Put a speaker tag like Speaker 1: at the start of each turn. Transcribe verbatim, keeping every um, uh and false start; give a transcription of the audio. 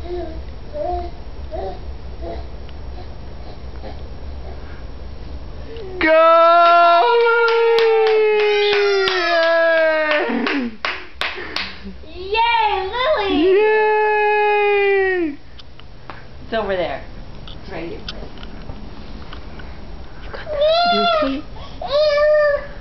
Speaker 1: Go!
Speaker 2: Yay, Lily!
Speaker 1: Yay!
Speaker 2: It's over there. It's right here.
Speaker 1: You got that? You okay?